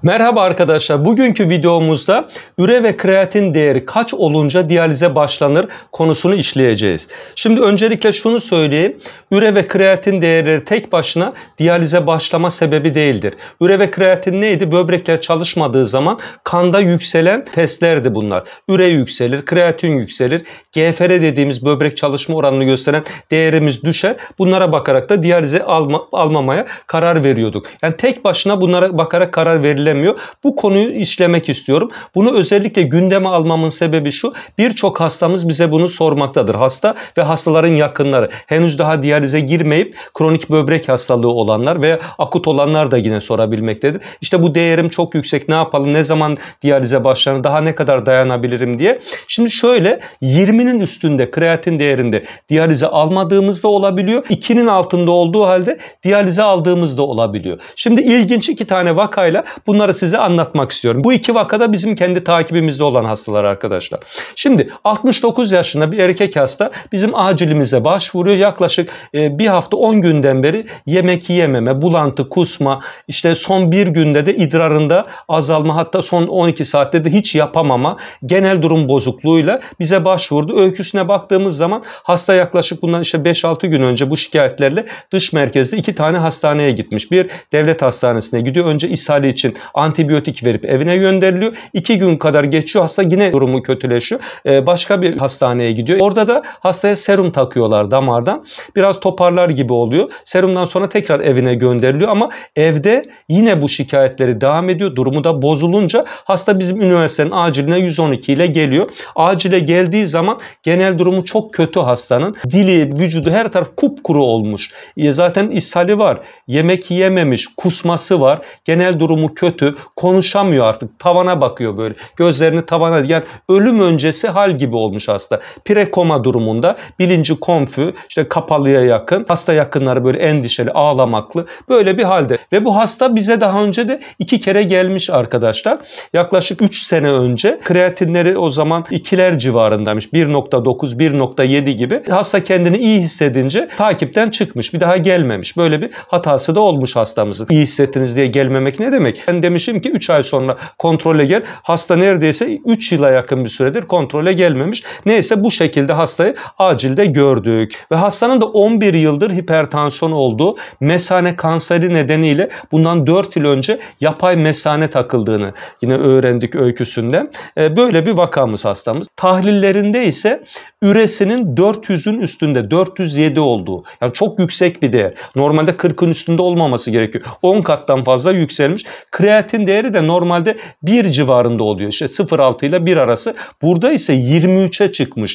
Merhaba arkadaşlar. Bugünkü videomuzda üre ve kreatin değeri kaç olunca diyalize başlanır konusunu işleyeceğiz. Şimdi öncelikle şunu söyleyeyim. Üre ve kreatin değerleri tek başına diyalize başlama sebebi değildir. Üre ve kreatin neydi? Böbrekler çalışmadığı zaman kanda yükselen testlerdi bunlar. Üre yükselir, kreatin yükselir. GFR dediğimiz böbrek çalışma oranını gösteren değerimiz düşer. Bunlara bakarak da diyalize almamaya karar veriyorduk. Yani tek başına bunlara bakarak karar verilemez. Bu konuyu işlemek istiyorum. Bunu özellikle gündeme almamın sebebi şu. Birçok hastamız bize bunu sormaktadır. Hasta ve hastaların yakınları. Henüz daha diyalize girmeyip kronik böbrek hastalığı olanlar veya akut olanlar da yine sorabilmektedir. İşte bu değerim çok yüksek. Ne yapalım? Ne zaman diyalize başlanır? Daha ne kadar dayanabilirim diye. Şimdi şöyle 20'nin üstünde kreatin değerinde diyalize almadığımızda olabiliyor. 2'nin altında olduğu halde diyalize aldığımızda olabiliyor. Şimdi ilginç iki tane vakayla bunları size anlatmak istiyorum. Bu iki vakada bizim kendi takibimizde olan hastalar arkadaşlar. Şimdi 69 yaşında bir erkek hasta bizim acilimize başvuruyor. Yaklaşık bir hafta 10 günden beri yemek yiyememe, bulantı, kusma, işte son bir günde de idrarında azalma, hatta son 12 saatte de hiç yapamama, genel durum bozukluğuyla bize başvurdu. Öyküsüne baktığımız zaman hasta yaklaşık bundan işte 5-6 gün önce bu şikayetlerle dış merkezde 2 tane hastaneye gitmiş. Bir devlet hastanesine gidiyor. Önce ishali için antibiyotik verip evine gönderiliyor. 2 gün kadar geçiyor. Hasta yine durumu kötüleşiyor. Başka bir hastaneye gidiyor. Orada da hastaya serum takıyorlar damardan. Biraz toparlar gibi oluyor. Serumdan sonra tekrar evine gönderiliyor ama evde yine bu şikayetleri devam ediyor. Durumu da bozulunca hasta bizim üniversitenin aciline 112 ile geliyor. Acile geldiği zaman genel durumu çok kötü hastanın. Dili, vücudu her taraf kupkuru olmuş. Zaten ishali var. Yemek yiyememiş. Kusması var. Genel durumu kötü. Konuşamıyor artık. Tavana bakıyor böyle. Gözlerini tavana, yani ölüm öncesi hal gibi olmuş hasta. Prekoma durumunda, bilinci konfü, işte kapalıya yakın. Hasta yakınları böyle endişeli, ağlamaklı. Böyle bir halde. Ve bu hasta bize daha önce de 2 kere gelmiş arkadaşlar. Yaklaşık 3 sene önce kreatinleri o zaman 2'ler civarındaymış. 1.9, 1.7 gibi. Hasta kendini iyi hissedince takipten çıkmış. Bir daha gelmemiş. Böyle bir hatası da olmuş hastamızın. İyi hissettiniz diye gelmemek ne demek? Ben demişim ki 3 ay sonra kontrole gel. Hasta neredeyse 3 yıla yakın bir süredir kontrole gelmemiş. Neyse bu şekilde hastayı acilde gördük. Ve hastanın da 11 yıldır hipertansiyon olduğu, mesane kanseri nedeniyle bundan 4 yıl önce yapay mesane takıldığını yine öğrendik öyküsünden. Böyle bir vakamız hastamız. Tahlillerinde ise üresinin 400'ün üstünde, 407 olduğu. Yani çok yüksek bir değer. Normalde 40'ın üstünde olmaması gerekiyor. 10 kattan fazla yükselmiş. Kreatin değeri de normalde 1 civarında oluyor. İşte 0,6 ile 1 arası. Burada ise 23'e çıkmış.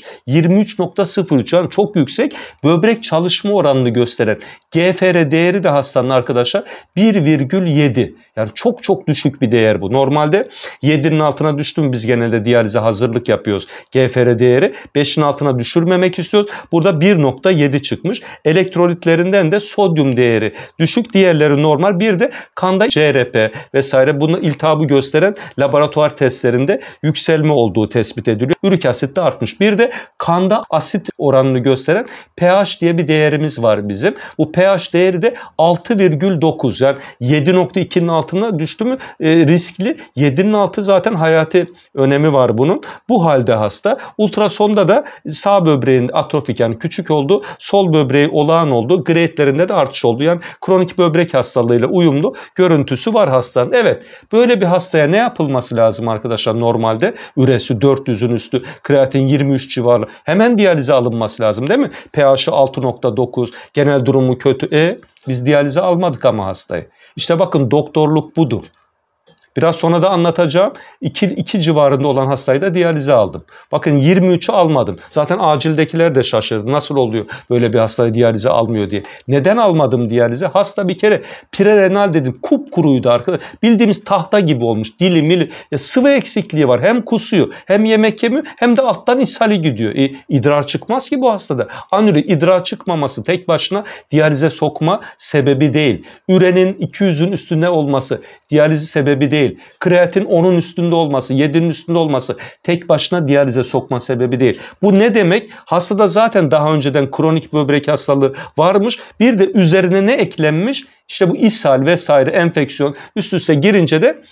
23.03, yani çok yüksek. Böbrek çalışma oranını gösteren GFR değeri de hastanın arkadaşlar 1,7. Yani çok çok düşük bir değer bu. Normalde 7'nin altına düştü mü biz genelde diyalize hazırlık yapıyoruz. GFR değeri 5'in altına düşürmemek istiyoruz. Burada 1,7 çıkmış. Elektrolitlerinden de sodyum değeri düşük. Diğerleri normal. Bir de kanda CRP vesaire, bunu iltihabı gösteren laboratuvar testlerinde yükselme olduğu tespit ediliyor. Ürik asit de artmış. Bir de kanda asit oranını gösteren pH diye bir değerimiz var bizim. Bu pH değeri de 6,9. Yani 7,2'nin altına düştü mü riskli. 7'nin altı zaten hayati önemi var bunun. Bu halde hasta. Ultrasonda da sağ böbreğin atrofik, yani küçük olduğu, sol böbreği olağan olduğu, grade'lerinde de artış oldu. Yani kronik böbrek hastalığıyla uyumlu görüntüsü var hastanın. Evet, böyle bir hastaya ne yapılması lazım arkadaşlar normalde? Üresi 400'ün üstü, kreatin 23 civarı. Hemen diyalize alınması lazım değil mi? pH'i 6,9, genel durumu kötü. Biz diyalize almadık ama hastayı. İşte bakın, doktorluk budur. Biraz sonra da anlatacağım. 2 civarında olan hastayı da diyalize aldım. Bakın 23'ü almadım. Zaten acildekiler de şaşırdı. Nasıl oluyor böyle bir hastayı diyalize almıyor diye. Neden almadım diyalize? Hasta bir kere prerenal dedim. Kupkuruydu arkadaşlar. Bildiğimiz tahta gibi olmuş. Dili mili. Ya sıvı eksikliği var. Hem kusuyor, hem yemek yemiyor, hem de alttan ishali gidiyor. İdrar çıkmaz ki bu hastada. Anüre idrar çıkmaması tek başına diyalize sokma sebebi değil. Ürenin 200'ün üstünde olması diyalize sebebi değil. Kreatin 10'un üstünde olması, 7'nin üstünde olması tek başına diyalize sokma sebebi değil. Bu ne demek? Hastada zaten daha önceden kronik böbrek hastalığı varmış. Bir de üzerine ne eklenmiş? İşte bu ishal vesaire enfeksiyon üst üste girince de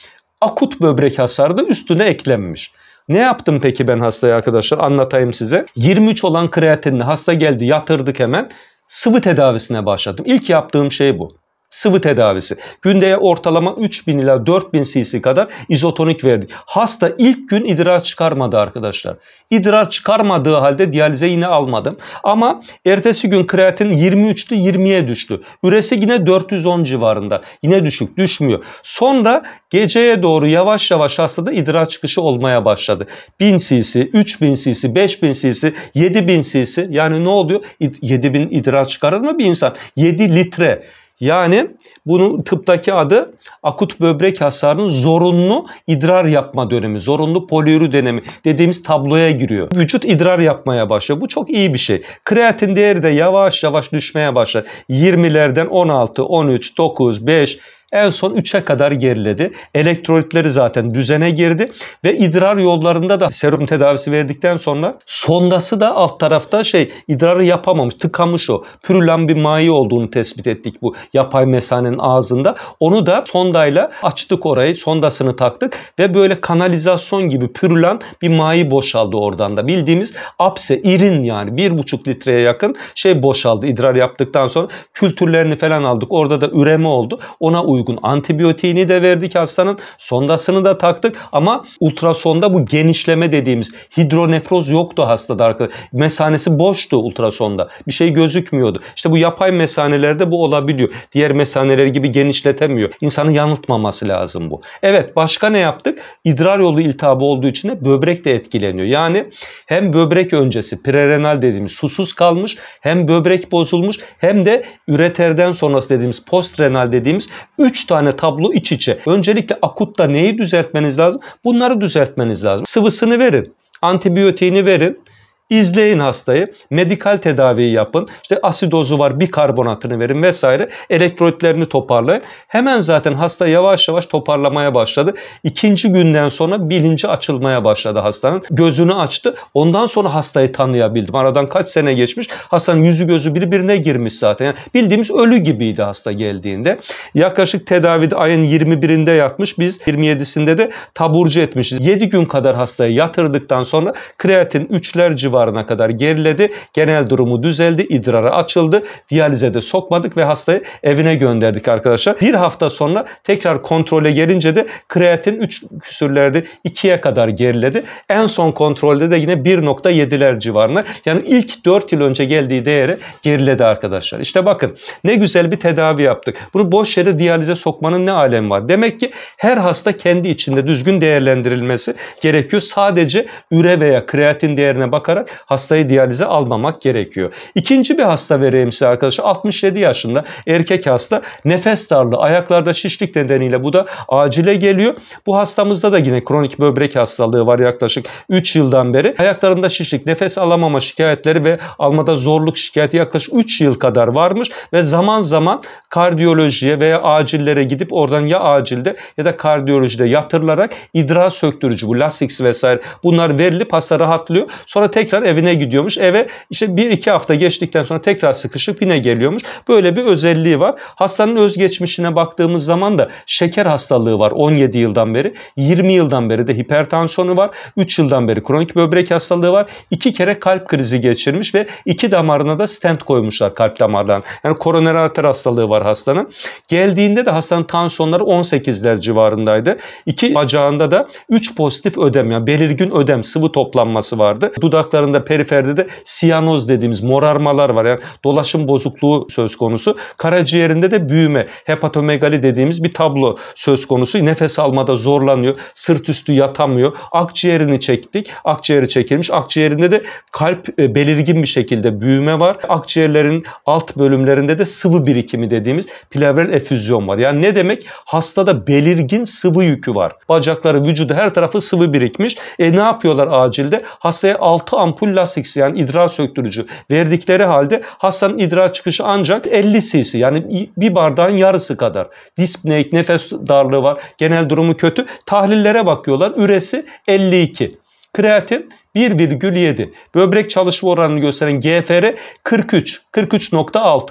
Akut böbrek hasarı da üstüne eklenmiş. Ne yaptım peki ben hastaya arkadaşlar? Anlatayım size. 23 olan kreatinle hasta geldi, yatırdık hemen. Sıvı tedavisine başladım. İlk yaptığım şey bu. Sıvı tedavisi. Günde ortalama 3000 ila 4000 cc kadar izotonik verdik. Hasta ilk gün idrar çıkarmadı arkadaşlar. İdrar çıkarmadığı halde diyalize yine almadım. Ama ertesi gün kreatin 23'tü 20'ye düştü. Üresi yine 410 civarında. Yine düşmüyor. Sonra geceye doğru yavaş yavaş hastada idrar çıkışı olmaya başladı. 1000 cc, 3000 cc, 5000 cc, 7000 cc. Yani ne oluyor? 7000 idrar çıkarır mı bir insan? 7 litre. Yani bunun tıptaki adı akut böbrek hasarının zorunlu idrar yapma dönemi, zorunlu poliuri dönemi dediğimiz tabloya giriyor. Vücut idrar yapmaya başlıyor. Bu çok iyi bir şey. Kreatin değeri de yavaş yavaş düşmeye başlar. 20'lerden 16, 13, 9, 5... En son 3'e kadar geriledi. Elektrolitleri zaten düzene girdi ve idrar yollarında da serum tedavisi verdikten sonra sondası da alt tarafta idrarı yapamamış, tıkamış o. Pürülen bir mayi olduğunu tespit ettik bu yapay mesanenin ağzında. Onu da sondayla açtık orayı, sondasını taktık ve böyle kanalizasyon gibi pürülen bir mayi boşaldı oradan da. Bildiğimiz apse, irin yani 1,5 litreye yakın boşaldı idrar yaptıktan sonra. Kültürlerini falan aldık. Orada da üreme oldu. Ona uygun antibiyotiğini de verdik hastanın. Sondasını da taktık ama ultrasonda bu genişleme dediğimiz hidronefroz yoktu hastada arkadaşlar. Mesanesi boştu ultrasonda. Bir şey gözükmüyordu. İşte bu yapay mesanelerde bu olabiliyor. Diğer mesaneler gibi genişletemiyor. İnsanı yanıltmaması lazım bu. Evet, başka ne yaptık? İdrar yolu iltihabı olduğu için de böbrek de etkileniyor. Yani hem böbrek öncesi prerenal dediğimiz susuz kalmış, hem böbrek bozulmuş, hem de üreterden sonrası dediğimiz postrenal dediğimiz 3 tane tablo iç içe. Öncelikle akutta neyi düzeltmeniz lazım? Bunları düzeltmeniz lazım. Sıvısını verin, antibiyotiğini verin. İzleyin hastayı, medikal tedaviyi yapın, işte asidozu var, bikarbonatını verin vesaire, elektrolitlerini toparlayın. Hemen zaten hasta yavaş yavaş toparlamaya başladı. İkinci günden sonra bilinci açılmaya başladı hastanın. Gözünü açtı. Ondan sonra hastayı tanıyabildim. Aradan kaç sene geçmiş. Hastanın yüzü gözü birbirine girmiş zaten. Yani bildiğimiz ölü gibiydi hasta geldiğinde. Yaklaşık tedavide ayın 21'inde yatmış. Biz 27'sinde de taburcu etmişiz. 7 gün kadar hastayı yatırdıktan sonra kreatin 3'ler civarına kadar geriledi. Genel durumu düzeldi. İdrara açıldı. Diyalize de sokmadık ve hastayı evine gönderdik arkadaşlar. Bir hafta sonra tekrar kontrole gelince de kreatin 3 küsürlerde 2'ye kadar geriledi. En son kontrolde de yine 1,7'ler civarına. Yani ilk 4 yıl önce geldiği değere geriledi arkadaşlar. İşte bakın ne güzel bir tedavi yaptık. Bunu boş yere diyalize sokmanın ne alemi var? Demek ki her hasta kendi içinde düzgün değerlendirilmesi gerekiyor. Sadece üre veya kreatin değerine bakarak hastayı diyalize almamak gerekiyor. İkinci bir hasta vereyim size arkadaşlar. 67 yaşında erkek hasta, nefes darlığı, ayaklarda şişlik nedeniyle bu da acile geliyor. Bu hastamızda da yine kronik böbrek hastalığı var yaklaşık 3 yıldan beri. Ayaklarında şişlik, nefes alamama şikayetleri ve almada zorluk şikayeti yaklaşık 3 yıl kadar varmış ve zaman zaman kardiyolojiye veya acillere gidip oradan ya acilde ya da kardiyolojide yatırılarak idrar söktürücü, bu Lasix vesaire bunlar verilip hasta rahatlıyor. Sonra tekrar evine gidiyormuş. Eve işte 1-2 hafta geçtikten sonra tekrar sıkışıp yine geliyormuş. Böyle bir özelliği var. Hastanın özgeçmişine baktığımız zaman da şeker hastalığı var 17 yıldan beri. 20 yıldan beri de hipertansiyonu var. 3 yıldan beri kronik böbrek hastalığı var. 2 kere kalp krizi geçirmiş ve 2 damarına da stent koymuşlar kalp damarlarına. Yani koroner arter hastalığı var hastanın. Geldiğinde de hastanın tansiyonları 18'ler civarındaydı. 2 bacağında da 3 pozitif ödem, yani belirgin ödem, sıvı toplanması vardı. Dudaklarında, periferde de siyanoz dediğimiz morarmalar var. Yani dolaşım bozukluğu söz konusu. Karaciğerinde de büyüme, hepatomegali dediğimiz bir tablo söz konusu. Nefes almada zorlanıyor. Sırt üstü yatamıyor. Akciğerini çektik. Akciğeri çekilmiş. Akciğerinde de kalp belirgin bir şekilde büyüme var. Akciğerlerin alt bölümlerinde de sıvı birikimi dediğimiz plevral efüzyon var. Yani ne demek? Hastada belirgin sıvı yükü var. Bacakları, vücudu, her tarafı sıvı birikmiş. Ne yapıyorlar acilde? Hastaya 6 ampul Lasix, yani idrar söktürücü verdikleri halde hastanın idrar çıkışı ancak 50 cc, yani bir bardağın yarısı kadar. Dispnea, nefes darlığı var. Genel durumu kötü. Tahlillere bakıyorlar. Üresi 52. Kreatin 1,7. Böbrek çalışma oranını gösteren GFR 43, 43,6.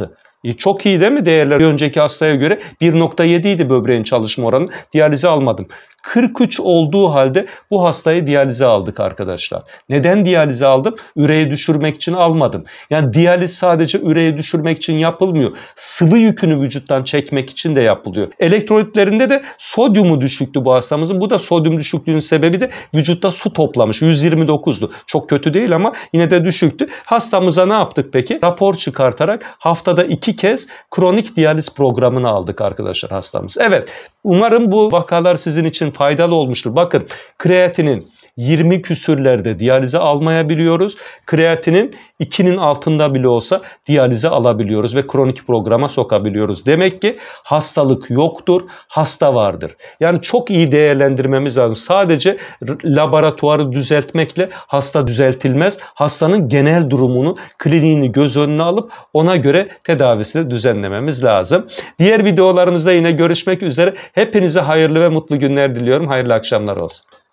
Çok iyi değil mi değerler? Bir önceki hastaya göre 1,7 idi böbreğin çalışma oranı. Diyalize almadım. 43 olduğu halde bu hastayı diyalize aldık arkadaşlar. Neden diyalize aldım? Üreyi düşürmek için almadım. Yani diyaliz sadece üreyi düşürmek için yapılmıyor. Sıvı yükünü vücuttan çekmek için de yapılıyor. Elektrolitlerinde de sodyumu düşüktü bu hastamızın. Bu da sodyum düşüklüğünün sebebi de vücutta su toplamış. 129'du. Çok kötü değil ama yine de düşüktü. Hastamıza ne yaptık peki? Rapor çıkartarak haftada 2 kez kronik diyaliz programını aldık arkadaşlar hastamız. Evet, umarım bu vakalar sizin için faydalı olmuştur. Bakın, kreatinin 20 küsürlerde diyalize almayabiliyoruz. Kreatinin 2'nin altında bile olsa diyalize alabiliyoruz ve kronik programa sokabiliyoruz. Demek ki hastalık yoktur, hasta vardır. Yani çok iyi değerlendirmemiz lazım. Sadece laboratuvarı düzeltmekle hasta düzeltilmez. Hastanın genel durumunu, kliniğini göz önüne alıp ona göre tedavisini düzenlememiz lazım. Diğer videolarımızda yine görüşmek üzere. Hepinize hayırlı ve mutlu günler diliyorum. Hayırlı akşamlar olsun.